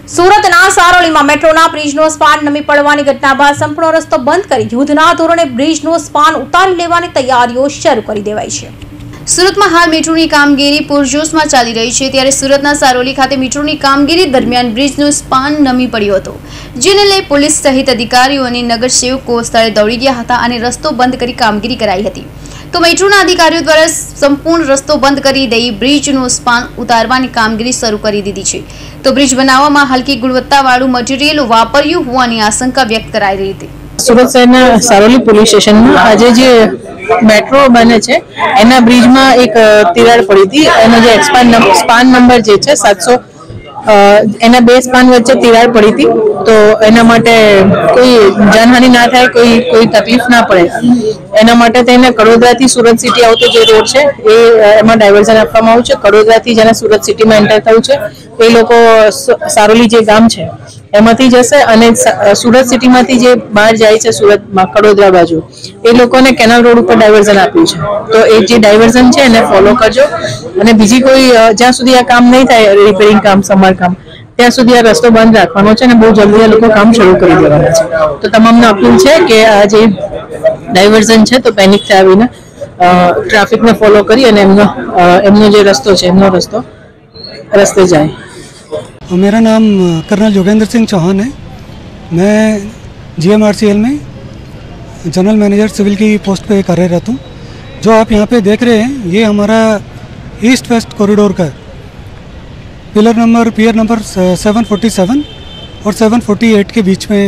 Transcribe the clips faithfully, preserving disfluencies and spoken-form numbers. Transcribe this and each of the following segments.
સુરતના સારોલીમાં મેટ્રોના બ્રિજનો સ્પાન નમી પડવાની ઘટના બાદ સંપૂર્ણ રસ્તો બંધ કરી યુદ્ધના ધોરણે બ્રિજનો સ્પાન ઉતારી લેવાની તૈયારીઓ શરૂ કરી દેવાઈ છે। સુરતમાં હાલ મેટ્રોની કામગીરી પૂરજોશમાં ચાલી રહી છે, ત્યારે સુરતના સારોલી ખાતે મેટ્રોની કામગીરી દરમિયાન બ્રિજનો સ્પાન નમી પડ્યો હતો, જેને લઈ પોલીસ સહિત અધિકારીઓ અને નગરસેવકો સ્થળે દોડી ગયા હતા અને રસ્તો બંધ કરી કામગીરી કરાઈ હતી। તો મેટ્રોના અધિકારીઓ દ્વારા સંપૂર્ણ રસ્તો બંધ કરી દઈ બ્રિજનું સ્પાન ઉતારવાની કામગીરી શરૂ કરી દીધી છે। તો બ્રિજ બનાવવામાં હલકી ગુણવત્તાવાળું મટીરીયલ વાપર્યું હોવાની આશંકા વ્યક્ત કરાઈ રહી હતી। સુરત શહેરના સારોલી પોલીસ સ્ટેશનમાં આજે જે મેટ્રો બને છે એના બ્રિજમાં એક તિરાડ પડી હતી। એનો જે એક્સપાન સ્પાન નંબર જે છે સાતસો એના બે સ્પાન વચ્ચે તિરાડ પડી હતી, તો એના માટે કોઈ જાનહાનિ ના થાય, કોઈ કોઈ તકલીફ ના પડે એના માટે થઈને કડોદરાથી સુરત સિટી આવતો જે રોડ છે એ એમાં ડાયવર્ઝન આપવામાં આવ્યું છે। કડોદરાથી જેને સુરત સિટીમાં એન્ટર થયું છે એ લોકો સારોલી જે ગામ છે એમાંથી જશે અને સુરત સિટીમાંથી જે બહાર જાય છે સુરતમાં કડોદરા બાજુ એ લોકોને કેનાલ રોડ ઉપર ડાયવર્ઝન આપ્યું છે। તો એ જે ડાયવર્ઝન છે એને ફોલો કરજો અને બીજી કોઈ જ્યાં સુધી આ કામ નહીં થાય રિપેરિંગ કામ સમારકામ ત્યાં સુધી આ રસ્તો બંધ રાખવાનો છે અને બહુ જલ્દી આ લોકો કામ શરૂ કરી દેવાના છે। તો તમામને અપીલ છે કે આ જે ડાયવર્ઝન છે તો પેનિક થયા વિના ટ્રાફિકને ફોલો કરી અને એમનો એમનો જે રસ્તો છે એમનો રસ્તો રસ્તે जाए। मेरा नाम कर्नल योगेंद्र सिंह चौहान है। मैं जीएमआरसीएल में जनरल मैनेजर सिविल की पोस्ट पे कार्यरत हूँ। जो आप यहाँ पे देख रहे हैं ये हमारा ईस्ट वेस्ट कॉरिडोर का pillar number pier number seven forty seven और सेवन फोर्टी एट के बीच में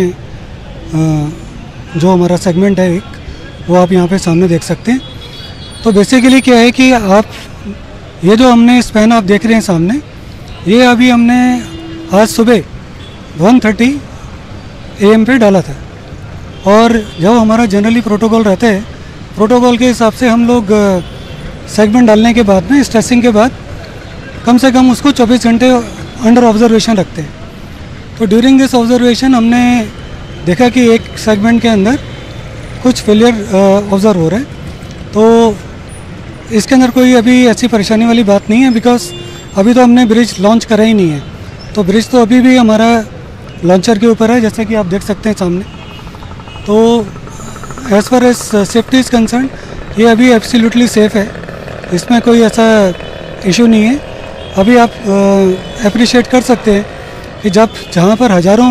जो हमारा सेगमेंट है एक वो आप यहाँ पे सामने देख सकते हैं। तो बेसिकली क्या है कि आप ये जो हमने स्पैन आप देख रहे हैं सामने, ये अभी हमने आज सुबह वन थर्टी ए एम पे डाला था और जो हमारा जनरली प्रोटोकॉल रहता है, प्रोटोकॉल के हिसाब से हम लोग सेगमेंट डालने के बाद में स्ट्रेसिंग के बाद कम से कम उसको चौबीस घंटे अंडर ऑब्जर्वेशन रखते हैं। तो ड्यूरिंग दिस ऑब्जर्वेशन हमने देखा कि एक सेगमेंट के अंदर कुछ फेलियर ऑब्जर्व हो रहा है। तो इसके अंदर कोई अभी ऐसी परेशानी वाली बात नहीं है, बिकॉज अभी तो हमने ब्रिज लॉन्च करा ही नहीं है। तो ब्रिज तो अभी भी हमारा लॉन्चर के ऊपर है, जैसे कि आप देख सकते हैं सामने। तो as far as safety is concern ये अभी एब्सोल्युटली सेफ़ है, इसमें कोई ऐसा इशू नहीं है। अभी आप अप्रिशिएट कर सकते हैं कि जब जहाँ पर हज़ारों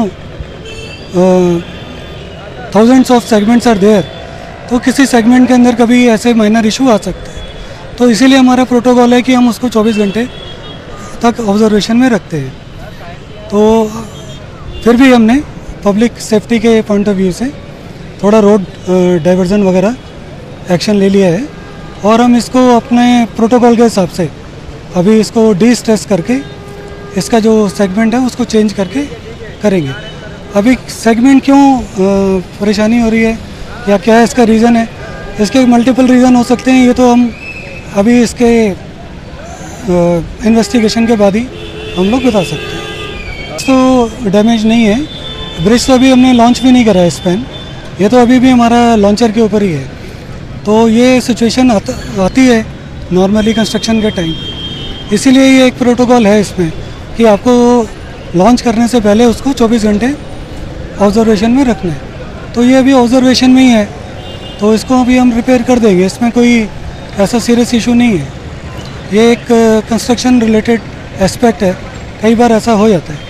thousands of segments are there, तो किसी सेगमेंट के अंदर कभी ऐसे माइनर इशू आ सकते हैं। तो इसीलिए हमारा प्रोटोकॉल है कि हम उसको चौबीस घंटे तक ऑब्जर्वेशन में रखते हैं। तो फिर भी हमने पब्लिक सेफ्टी के पॉइंट ऑफ व्यू से थोड़ा रोड डाइवर्जन वगैरह एक्शन ले लिया है और हम इसको अपने प्रोटोकॉल के हिसाब से अभी इसको डी स्ट्रेस करके इसका जो सेगमेंट है उसको चेंज करके करेंगे। अभी सेगमेंट क्यों परेशानी हो रही है या क्या इसका रीज़न है, इसके मल्टीपल रीज़न हो सकते हैं। ये तो हम अभी इसके इन्वेस्टिगेशन के बाद ही हम लोग बता सकते हैं। तो डैमेज नहीं है, ब्रिज तो अभी हमने लॉन्च भी नहीं करा है स्पैन, ये तो अभी भी हमारा लॉन्चर के ऊपर ही है। तो ये सिचुएशन आत, आती है नॉर्मली कंस्ट्रक्शन के टाइम, इसीलिए ये एक प्रोटोकॉल है इसमें कि आपको लॉन्च करने से पहले उसको चौबीस घंटे ऑब्जर्वेशन में रखना है। तो ये अभी ऑब्जर्वेशन में ही है, तो इसको अभी हम रिपेयर कर देंगे, इसमें कोई ऐसा सीरियस इशू नहीं है। ये एक कंस्ट्रक्शन रिलेटेड एस्पेक्ट है, कई बार ऐसा हो जाता है।